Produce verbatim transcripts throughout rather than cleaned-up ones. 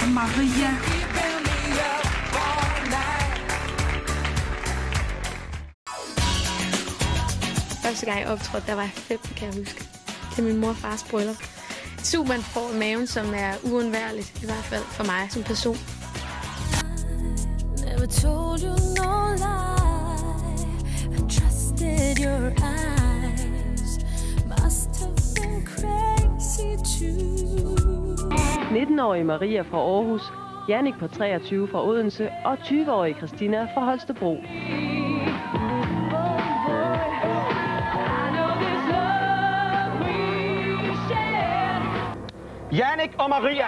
Maria. Første gang jeg optrådte, der var jeg fem, kan jeg huske. Til min mor og fars bryllup. Superman får i maven, som er uundværligt, i hvert fald for mig som person. Never told you no lie. I trusted your eyes. Must have been crazy too. nitten-årige Maria fra Aarhus, Jannik på treogtyve fra Odense og tyve-årige Christina fra Holstebro. Jannik og Maria!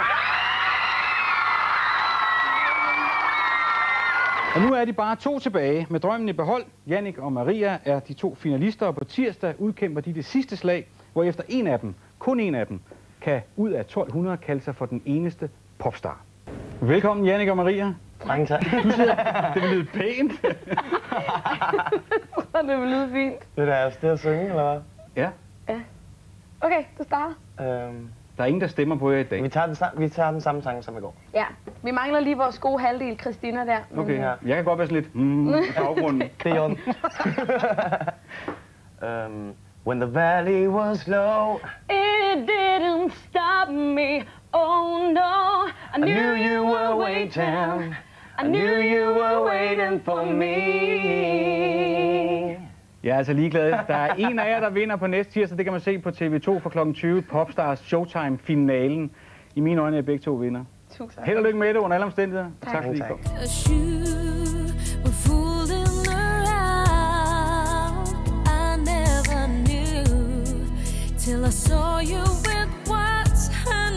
Og nu er de bare to tilbage. Med drømmen i behold, Jannik og Maria er de to finalister, og på tirsdag udkæmper de det sidste slag, hvor efter en af dem, kun en af dem, kan ud af tolv hundrede kalde sig for den eneste popstar. Velkommen, Jannik og Maria. Mange tak. Det vil lyde pænt. Det vil lyde fint. Det er altså det at synge, eller hvad? Ja. Ja. Okay, du starter. Øhm, Der er ingen, der stemmer på jer i dag. vi, tager den, vi tager den samme sang som i går. Ja, vi mangler lige vores gode halvdel, Christina der. Men, Okay, Ja. jeg kan godt være sådan lidt mm, i baggrunden. Det er jo um, When the valley was low, It didn't stop me, oh no. I I knew you were waiting. I knew you were waiting for me. Jeg er altså ligeglad. Der er en af jer, der vinder på næste tirsdag. Det kan man se på T V to fra klokken tyve. Popstars Showtime-finalen. I mine øjne er begge to vinder. Tusind. Held og lykke med det under alle omstændigheder. Tak. Tak fordi I Tak. kom. Till I saw you with what's her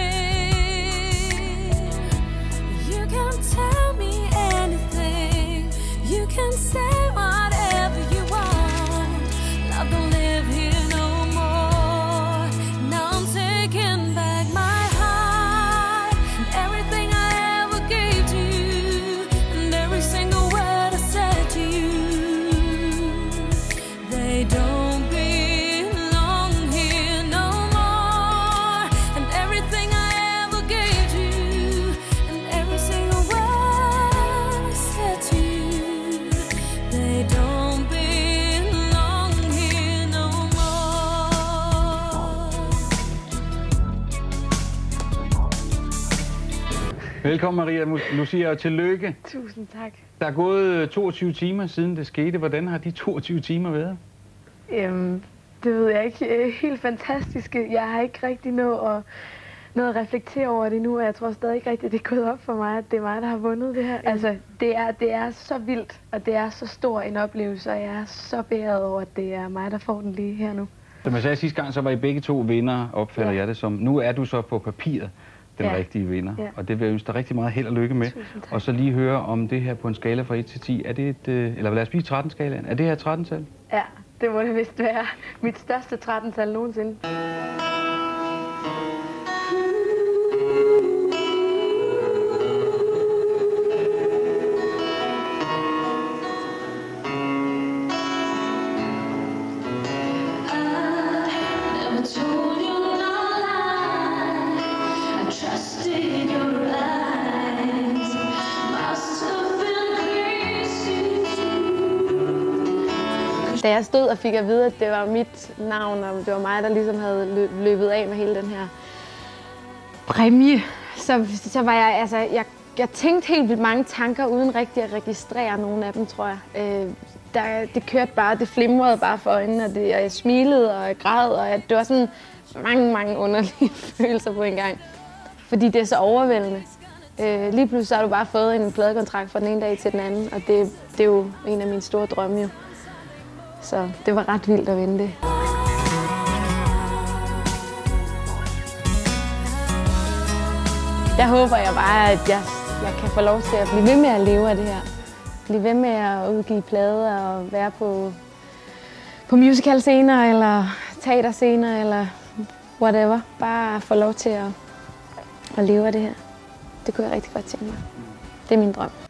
name. You can tell me anything. You can say whatever you want. Love don't live here no more. Now I'm taking back my heart and everything I ever gave to you, and every single word I said to you. They don't Velkommen, Maria Lucia, og tillykke. Tusind tak. Der er gået toogtyve timer siden det skete. Hvordan har de toogtyve timer været? Øhm, det ved jeg ikke. Helt fantastiske. Jeg har ikke rigtig nået at, nået at reflektere over det nu, og jeg tror stadig ikke rigtig, det er gået op for mig, at det er mig, der har vundet det her. Altså, det er, det er så vildt, og det er så stor en oplevelse, og jeg er så beæret over, at det er mig, der får den lige her nu. Som jeg sagde sidste gang, så var I begge to vinder, opfatter Ja. jeg det som. Nu er du så på papiret den Ja. rigtige vinder, Ja. og det vil jeg ønske dig rigtig meget held og lykke med. Tusind tak. Og så lige høre om det her på en skala fra et til ti. Er det et, øh, eller lad os blive tretten-skalaen. Er det her tretten-tal? Ja, det må det vist være mit største tretten-tal nogensinde. Da jeg stod og fik at vide, at det var mit navn, og det var mig, der ligesom havde løbet af med hele den her præmie, så, så var jeg, altså, jeg, jeg tænkte helt vildt mange tanker, uden rigtig at registrere nogle af dem, tror jeg. Øh, der, det kørte bare, det flimrede bare for øjnene, og, det, og jeg smilede, og jeg græd, og jeg, det var sådan mange, mange underlige følelser på en gang. Fordi det er så overvældende. Øh, lige pludselig så har du bare fået en pladekontrakt fra den ene dag til den anden, og det, det er jo en af mine store drømme jo. Så det var ret vildt at vinde det. Der håber jeg bare, at jeg, jeg kan få lov til at blive ved med at leve af det her. Blive ved med at udgive plader og være på, på musicalscener eller teaterscener eller whatever. Bare få lov til at, at leve af det her. Det kunne jeg rigtig godt tænke mig. Det er min drøm.